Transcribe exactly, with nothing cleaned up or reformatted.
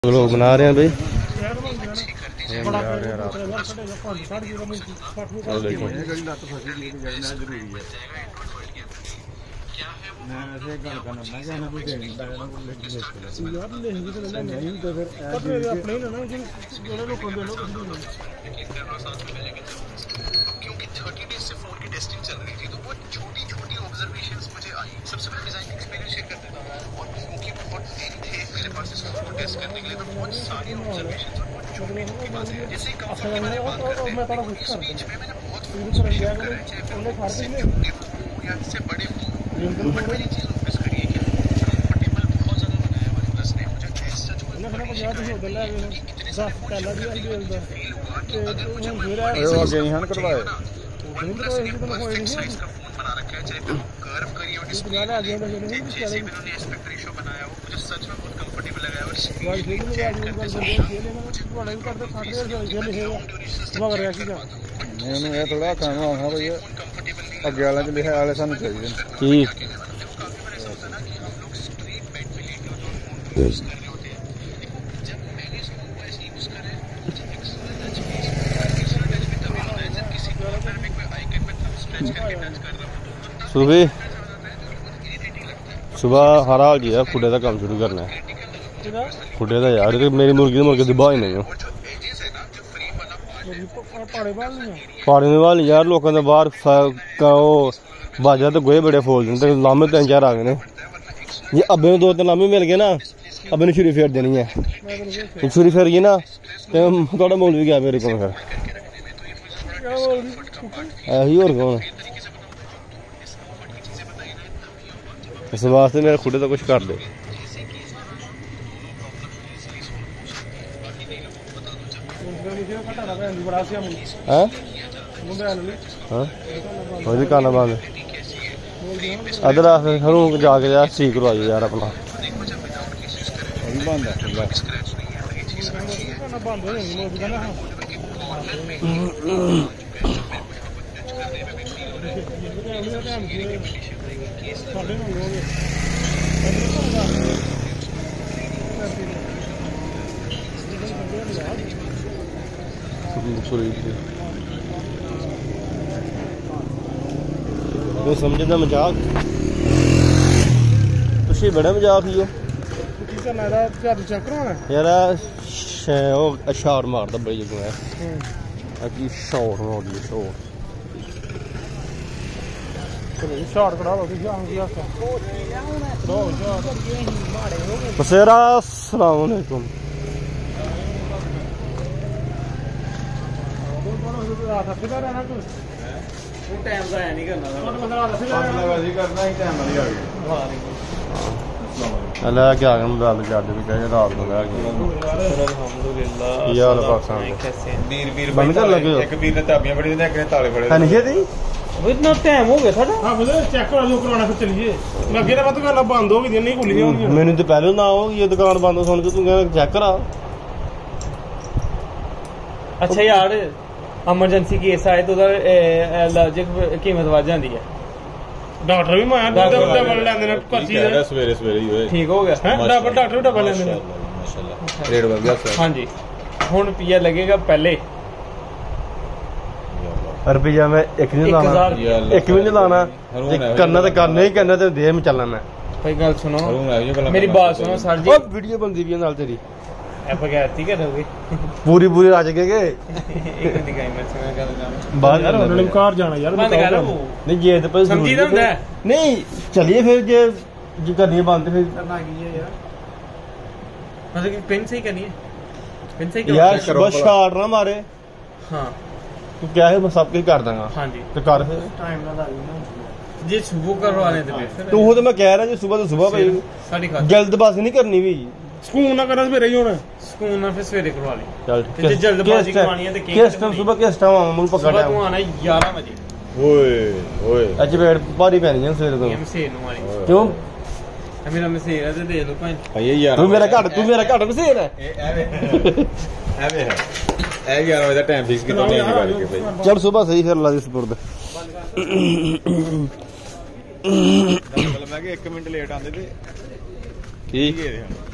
लोग बना रहे हैं भाई। क्योंकि थर्टी डेज से फोन की टेस्टिंग चल रही थी तो वो छोटी छोटी ऑब्जर्वेशंस मुझे आई। सबसे पहले डिजाइन एक्सपीरियंस शेयर कर देता हूं और क्योंकि बहुत दिन थे मेरे पास इस फोन को टेस्ट करने के लिए तो बहुत सारी ऑब्जर्वेशंस और बहुत छोटी छोटी बातें हैं। जैसे कंफर्ट की मैंने बात करते हैं इस बीच में मैंने बहुत फोन शेयर करे चाहे वो सेंसिटिव हो या इससे बड़े हो, बट पहली चीज नोटिस करिए कि कंफर्टेबल बहुत ज्यादा बनाया वन प्लस ने मुझे। सच में इतने सारे फोन फील हुआ कि अगर मुझे साइज का फोन बना रखा है, चाहे कर्व करी हो डिस्प्ले, जैसे भी उन्होंने एस्पेक्ट रेशियो बनाया हो, मुझे सच में बहुत कंफर्टेबल लगा है। और स्क्रीन पे चैट करते समय मैंने ये थोड़ा कहना है भैया अगे वाला जो लिखा वाले सानू चाहिए ठीक काफी बार ऐसा होता है ना कि हम लोग स्ट्रेट बेड पे लेटे होते हैं और फोन यूज कर रहे होते हैं। जब मैंने इस फोन को ऐसे यूज करा है मुझे एक्स्ट्रा टच भी एक्स्ट्रा टच भी तभी होता है जब किसी कॉर्नर में कोई आइकन पे थंब स्ट्रेच करके टच कर रहा हूं तो सुबह सुबह हरा गया खुडे का काम शुरू करना है। खुडे का यार मेरी मुर्गी मुर्गी दबा ही नहीं हो पानी में वाली यार लोगों ने बाहर बाजा तो गोए बड़े फोल देते लामे तीन चार आ गए ने। ये अबे में दो तीन लामे मिल गए ना अबे ने छुरी फेर देनी है। छुरी फेर गई ना तो थोड़ा मोल भी गया मेरे को फिर यही और कौन इस वास्ते मेरे खुदे तो कुछ कर दे। काना बंद अदर हरू जाके यार ठीक करवाइए यार अपना तो समझदा मजाक तुसी बड़ा मजाक ही हो यार अशार मारदा बड़ी जगह है अकी शॉट मार दी शॉट शॉट करा लो बसेरा अस्सलाम वालेकुम टाइम का है नहीं करना अल्लाह क्या हम रात चार भी कहे रात को लग यार पाकिस्तान वीर वीर बंद कर लगे एक वीर ने चाबियां बड़ी ने एक ने ताले बड़े है नहीं दी इतना टाइम हो गया साडा। हां मुझे चेक करा जो करवाना फिर चलिए लगे ना मत करना बंद हो गई नहीं खुली होगी मैंने तो पहले ना हो ये दुकान बंद हो सुन के तू चेक करा। अच्छा यार एमरजेंसी केस आए तो कीमत बढ़ जाती है। डॉक्टर भी मार डबल लेंदे ने पर्ची है सवेरे सवेरे ही होए ठीक हो गया है डबल डॉक्टर भी डबल लेंदे ने माशाल्लाह रेट बढ़ गया सर। हां जी हुन पिया लगेगा पहले रुपया मैं एक नहीं लाना एक भी नहीं लाना करना तो करना ही करना तो दे में चलना मैं भाई गल सुनो मेरी बात सुनो सर जी वीडियो बनती भी नाल तेरी बगैर ठीक है पूरी पूरी राज के एक दिखाई मैं सुना गल बाहर यार उन्होंने कार जाना यार बंद कर नहीं ये तो पर समझीदा ਹੁੰਦਾ है नहीं चलिए फिर जे जो करनी है बंद फिर करना की है यार मतलब कि पिन से ही करनी है पिन से ही यार बस शॉट ना मारे। हां तू क्या है मैं सब कुछ कर दूंगा। हां जी तो कर फिर टाइम ना लगे ना जे सुबह करवाने थे फिर तू तो मैं कह रहा जी सुबह तो सुबह भाई साडी खास जल्दबाजी नहीं करनी भी सुकून ना करना सवेरे ही होना सुकून ना फिर सवेरे करवा ली चल जे जल्दबाजी करवानी है तो किस टाइम सुबह किस टाइम आऊं मुझे पकड़ सुबह तू आना ग्यारह बजे ओए ओए आज बेड भारी पैनी है सवेरे तो एम से नो वाली क्यों मेरा मैसेज है दे दो भाई ये यार तू मेरा घट तू मेरा घट मसेर है एवे एवे है ए ग्यारह बजे टाइम फिक्स कितना नहीं करके भाई चल सुबह सही फिर अल्लाह दी सुपुर्द मतलब मैं कि एक मिनट लेट आंदे ते ठीक है